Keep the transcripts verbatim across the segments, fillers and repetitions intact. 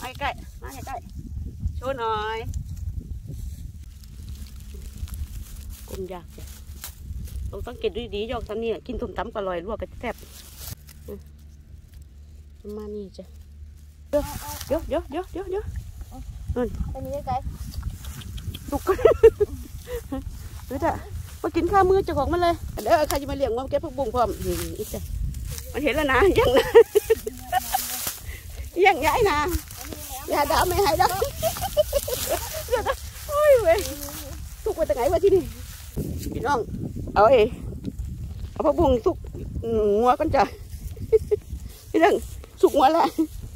มาใกล้มาใกล้โชว์หน่อยกลมยากจ้ะต้องสังเกตดีๆยอกทำนี่กินส้มตำก็อร่อยลวกก็แซ่บมานี่จ้ะเดี๋ยวเดี๋ยวเดี๋ยวเดี๋ยวเดี๋ยวนู่นไปนี่ใกล้ๆลุกเดี๋ยวจ้ะมากินข้าวมือเจ้าของมันเลยเดี๋ยวใครจะมาเลี้ยงมันเก็บผักบุ้งพร้อมอีกจ้ะมันเห็นแล้วนะยังนะยังย้ายนะอย่าด่าไม่ให้ด่าเดี๋ยวนะโอ้ยเว้ยสุกไปแต่ไหนวะที่นี่พี่น้องเอาเอเอาผักบุ้งสุกงัวกันจ้ะพี่น้องสุกงัวแล้ว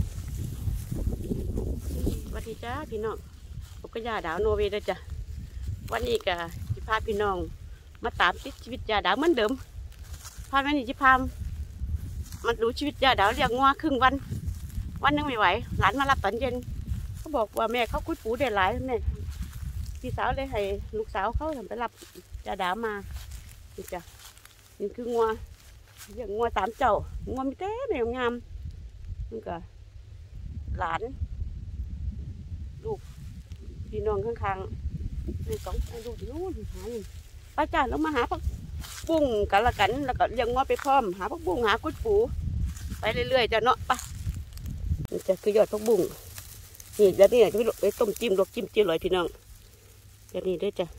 สวัสดีจ้าพี่น้องผมก็ยาดาวโนเวย์ด้วยจ้ะวันนี้ก็จะพาพี่น้องมาตามชีวิตยาดาวเหมือนเดิมพาแม่นี่จะพามาดูชีวิตยาดาวเลี้ยงงัวครึ่งวันวันนึงไม่ไหวหลานมารับตอนเย็นเขาบอกว่าแม่เขาคุยปูได้หลายแม่พี่สาวเลยให้ลูกสาวเขาทำไปรับยาดาวมานี่จ้ะนี่คืองัวเลี้ยงงัวสามเจ้างัวมีเต้แม่งามนี่ก็หลานลูกพี่น้องข้างๆนี่สองลูกนู้นหาอยู่ไปจ้าลงมาหาพักบุ้งกันละกันแล้วก็เลี้ยงงัวไปพร้อมหาพักบุ้งหากุ้ยปูไปเรื่อยๆจ้ะเนาะไปนี่จะคือยอดพักบุ้งนี่แล้วนี่จะไปต้มจิ้มลวกจิ้มจิ้มเลยพี่น้องเดี๋ยวนี้ด้วยจ้ะ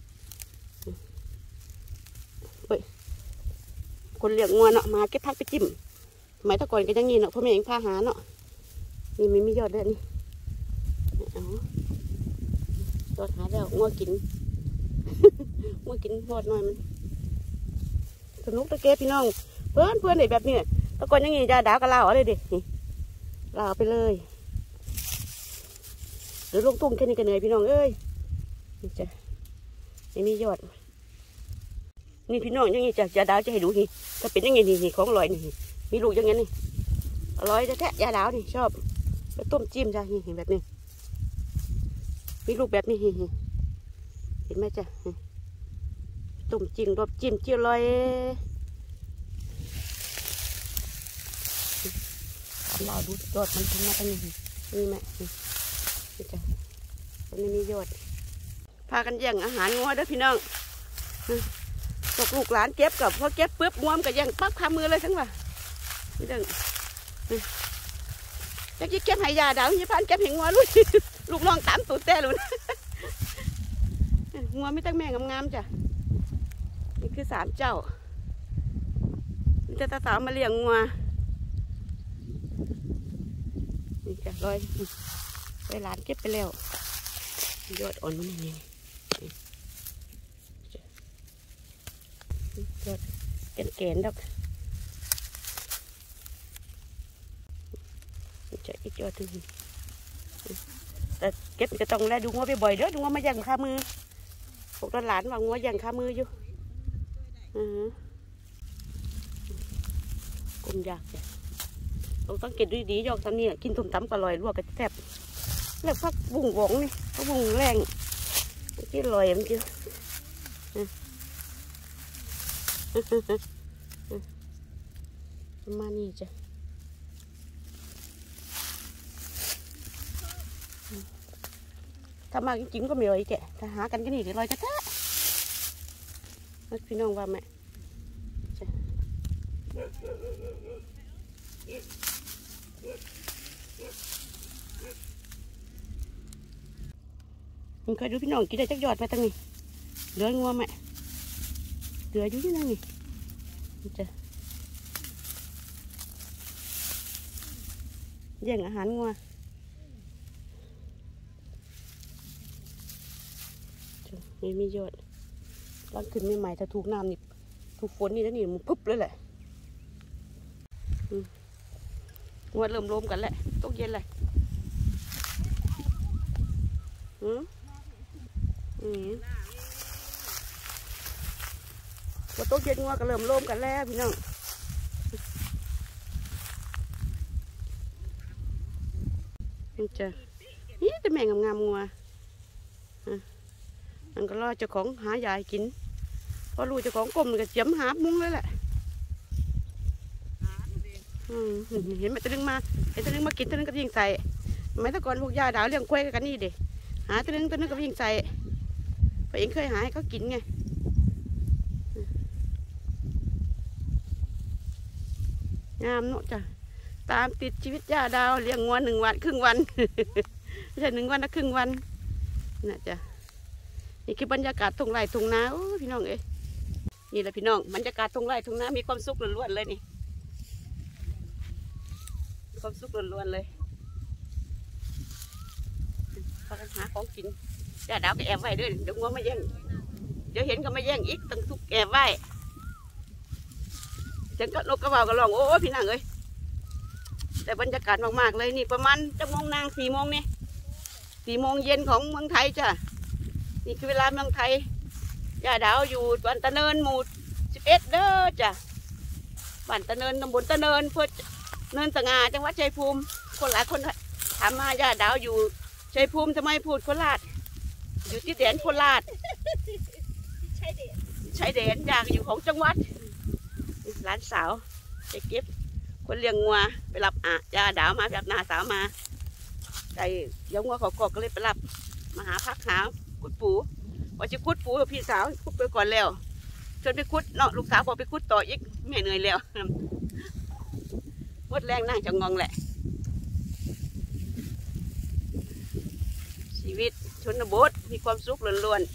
เฮ้ยคนเลี้ยงงัวเนาะมาเก็บพักไปจิ้มสมัยตะก่อนก็ยังงี้เนาะพ่อแม่ยังพาหาเนาะนี่ไม่มียอดเลยนี่เอายอดหาแล้วงัวกินงัวกินยอดหน่อยมันสนุกตะเกียบพี่น้องเพื่อนเพื่อนไหนแบบนี้ตะก่อนยังงี้จะด่ากันเล่าอะไรดิเล่าไปเลยหรือลงตุ้งแค่นี้กันเหนื่อยพี่น้องเอ้ยนี่จ้ะไม่มียอดนี่พี่น้องยังงี้จ้ะยาดาวจะให้ดูนี่ถ้าเป็นยังงี้นี่ของอร่อยนี่มีลูกยังไงนี่อร่อยแท้ๆยาดาวนี่ชอบแล้วต้มจิ้มจ้ะนี่แบบนี้มีลูกแบบนี้เห็นไหมจ้ะต้มจิ้มรสจิ้มเจียวลอยเราดูยอดมันทำมาตั้งนี่นี่ไหมนี่จ้ะตรงนี้มียอดพากันแย่งอาหารงัวเด้อพี่น้องตกลูกหลานเก็บกับพอเก็บปุ๊บงัวมันก็แย่งปั๊บคามือเลยทั้งว่านี่ดึงจะกินเก็บให้ยาดาวยี่พันเก็บให้งัวลุยลูกน้องตามตูดแต่ลุนงัวไม่ตั้งแม่งามๆจ้ะนี่คือสามเจ้าจะตาสาวมาเลี้ยงงัวนี่จ้ะลอยไปหลานเก็บไปแล้วยอดอ่อนมันนี่ยอดแก่นๆดอกจะอีกยอดถึงแต่เก็บจะต้องแลดูงัวไปบ่อยเด้อดูงัวมาย่างข้ามือพวกหลานว่างัวย่างข้ามืออยู่กลมยากจ้ะต้องสังเกตดีๆยอกทำนี่กินส้มตำก็อร่อยลวกก็แซ่บแล้วพักบุ้งหวงนี่พักบุ้งแรงที่อร่อยมันจืดมานี่จ้ะถ้ามาจริงๆก็ไม่ไหวแกถ้าหากันก็นี่ก็ลอยกระทะพี่น้องว่าไหมมันเคยดูพี่น้องกินได้จักยอดไปตั้งนี่เหลืองัวไหมเหลืออยู่ที่นั่นนี่จ้ะแย่งอาหารงัวไม่มียอดร่างขึ้นใหม่ๆถ้าถูกน้ำนี่ถูกฝนนี่แล้วนี่มันปุ๊บเลยแหละงัวเริ่มล้มกันแหละตกเย็นเลยอืมอืมพอตกเย็นงัวก็เริ่มล้มกันแล้วพี่น้องนี่จ้ะนี่จะแม่งงามๆงัวมันก็รอเจ้าของหายายกินพอรู้เจ้าของกลมก็เจียมหามุ้งเลยแหละเห็นไหมตัวนึงมาเห็นตัวนึงมากินตัวนึงก็ยิงใส่ไม่ตะกอนพวกยาดาวเลี้ยงควายกันนี่เด็หาตัวนึงตัวนึงก็วิ่งใส่พอเองเคยหาให้เขากินไงงามเนาะจ้ะตามติดชีวิตยาดาวเลี้ยงงัวหนึ่งวันครึ่งวันไม่ใช่หนึ่งวันนะครึ่งวันน่ะจ้ะนี่คือบรรยากาศทุ่งไร่ทุ่งนาโอ้พี่น้องเอ้ยนี่แหละพี่น้องบรรยากาศทุ่งไร่ทุ่งนามีความสุขล้วนๆเลยนี่มีความสุขล้วนๆเลยพากันหาของกินยาดาวก็แอบไว้ด้วยเดี๋ยวงัวมาแย่งเดี๋ยวเห็นก็มาแย่งอีกตั้งทุกแอบไว้ฉันก็นกกระเบากระรองโอ้พี่นางเอ้ยแต่บรรยากาศมากๆเลยนี่ประมาณจะโมงนางสี่โมงนี่สี่โมงเย็นของเมืองไทยจ้ะนี่คือเวลาเมืองไทยยาดาวอยู่บ้านตะเนินหมู่สิบเอ็ดเด้อจ้ะบ้านตะเนินตำบลตะเนินเพื่อเนินสง่าจังหวัดชัยภูมิคนหลายคนถามมายาดาวอยู่ชัยภูมิทำไมพูดโคราชอยู่ที่แดนโคราชชายแดนชายแดนอยากอยู่ของจังหวัดร้านสาวไปเก็บคนเลี้ยงงัวไปรับอ่ะยาดาวมาจากนาสาวมาไก่เดี๋ยวงัวขอกก็เลยไปรับมาหาพักหาคุดปูว่าจะคุดปูพี่สาวคุดไปก่อนแล้วชวนไปคุดเนาะลูกสาวบอกไปคุดต่ออีกแม่เหนื่อยแล้วหมดแรงนั่งจะงงแหละชีวิตชนบทมีความสุขล้วน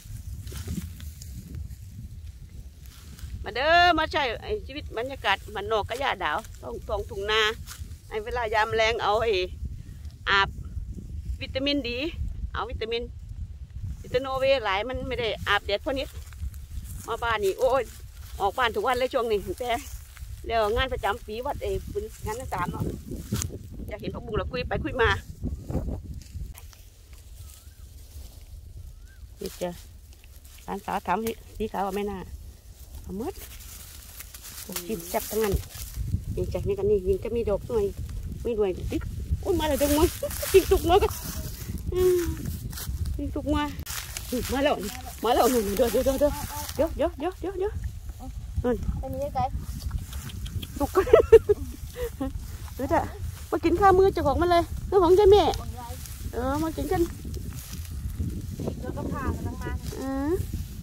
ๆมาเด้อมาใช้ชีวิตบรรยากาศมันนอกกระยาดาวต้องตองถุงนาไอ้เวลายามแรงเอาไอ้อาบวิตามินดีเอาวิตามินวิตาโนเวหลายมันไม่ได้อาบแดดพอนิดมาบ้านนี่โอ้ยออกบ้านทุกวันเลยช่วงนี้แต่แล้วงานประจำปีวัดเอ๋เป็นงานที่สามเนาะอยากเห็นพวกบุ้งเราคุยไปคุยมานี่จ้ะร้านสาวทำสีขาวไม่น่าเอามืดกินจับทั้งนั้นนี่จ้ะนี่กันนี่ยิงจะมีดอกหน่อยไม่รวยติ๊กโอ้มาเลยตรงมั้งกินตุกมาก็กินตุกมามาแล้วมาแล้วหนึ่งเดี๋ยวเดี๋ยวเดี๋ยวเดี๋ยวเดี๋ยวเดี๋ยวเดี๋ยวเดี๋ยวนั่นอันนี้ไงตุกกันเดี๋ยวจ้ะมากินข้าวมือเจ้าของมันเลยเรื่องของยายแม่เออมากินกันแล้วก็พากันมาอือ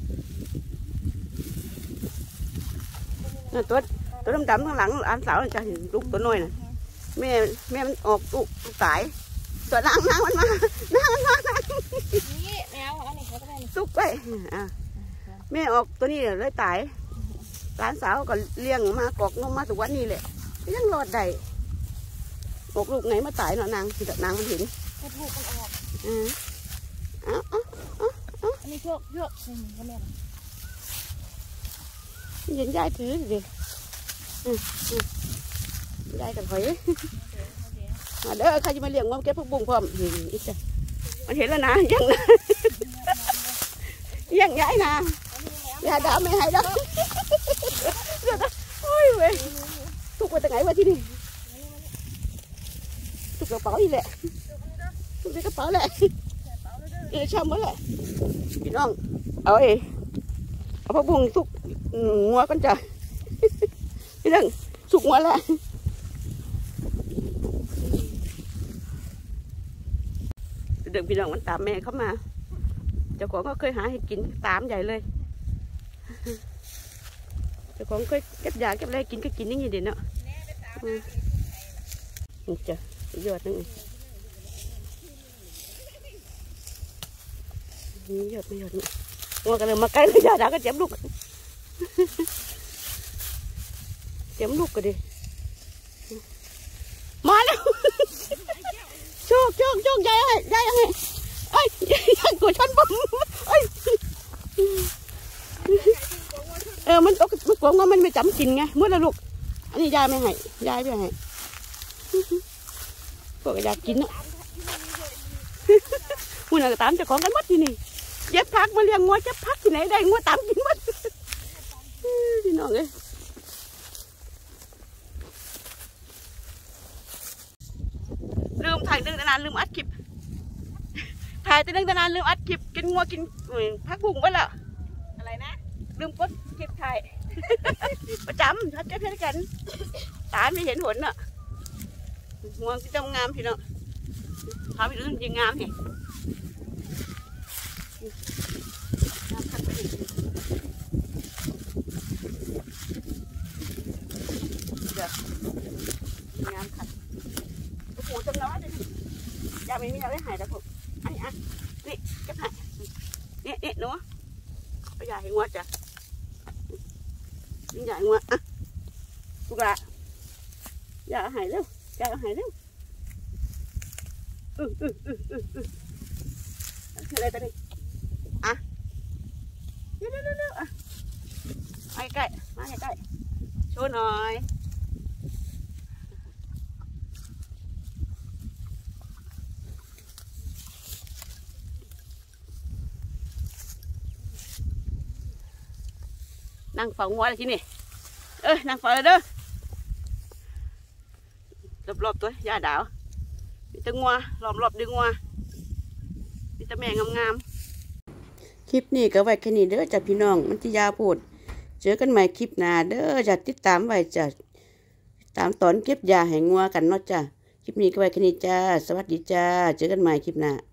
นั่นตัวตัวดำๆข้างหลังอันสาวจะเห็นลูกตัวน้อยน่ะแม่แม่มันออกลูกสายตัวนางนางมันมานางมันมานางนี่แมวอันนี้เขาจะเป็นซุกไปอ่ะแม่ออกตัวนี้เลยตายหลานสาวก็เลี้ยงมากอกนมมาถึงวันนี้แหละยังรอดได้ออกลูกไหนมาตายเนาะนางที่นางมันเห็นกระถูกมันออกอืออ๋ออ๋ออ๋ออันนี้โยกโยกนี่ก็แม่เห็นยายถือสิอืออือยายกับหอยมาเด้อใครจะมาเลี้ยงมาเก็บผักบุ้งพร้อมอีกจ้ะมันเห็นแล้วนะยังนะยังย้ายนะยาดาวไม่ให้ดอกโอ้ยเว้ยทุกวันแต่ไงวะที่นี่ทุกกระเป๋าอีแหละทุกในกระเป๋าแหละเออช่ำหมดแหละพี่น้องเอาเอเอาผักบุ้งทุกงัวกันจ้ะพี่น้องสุกงัวแล้วเดิมพี่น้องมันตามแม่เข้ามาเจ้าของก็เคยหาให้กินตามใหญ่เลยเจ้าของเคยเก็บยาเก็บอะไรกินก็กินอย่างนี้เด่นเนาะนี่จ้ะยอดนั่นเองนี่ยอดไม่ยอดนี่งัวกันเลยมาใกล้เลยยาดาก็เจ็บลูกเจ็บลูกก็ดิมาแล้วโชคโชคโชคยายให้ยายให้ไอ้ยายกดชันปั๊มไอ้เออมันตกมันกลัวมันไม่จำกินไงเมื่อละลูกอันนี้ยายไม่ให้ยายไม่ให้พวกอยากกินเนาะมันอะไรตามจะของกันมัดที่นี่เย็บพักมาเลี้ยงงัวเย็บพักที่ไหนได้งัวตามกินมัดพี่น้องเอ้ยลืมถ่ายนึงนานลืมอัดคลิปถ่ายแต่นึงนานลืมอัดคลิปกินงัวกินพักบุ้งไปละอะไรนะลืมกดคลิปถ่ายประจำทัดเจ๊เพื่อนกันตาไม่เห็นผลน่ะงัวที่จำงามพี่น้องพาไปดูยิงงามเนี่ยงามขัดไปเลยเดี๋ยวงามขัดโอ้โหจำน้อยเลยยาไม่มีอะไรหายแต่ผมอันนี้อ่ะนี่เก็บหายนี่นี่หนูไปใหญ่หัวจ้ะยิ่งใหญ่หัวอ่ะลูกละอย่าหายเร็วอย่าหายเร็วอืออืออืออืออืออะไรตัวนี้อ่ะเร็วเร็วเร็วอ่ะมาใกล้มาใกล้โชว์หน่อยนั่งเฝ้างัวเลยทีนี่เอ้ยนั่งเฝ้าเลยเด้อรอบๆตัวยาดาวมีแต่งัวรอบๆดึงงัวมีแต่แม่งามๆคลิปนี้ก็ไว้แค่นี้เด้อจ้ะพี่น้องมันจะยาวโพดเจอกันใหม่คลิปหน้าเด้อจะติดตามไว้จ้ะตามตอนเก็บยาให้งัวกันเนาะจ้ะคลิปนี้ก็ไว้แค่นี้จ้าสวัสดีจ้าเจอกันใหม่คลิปหน้า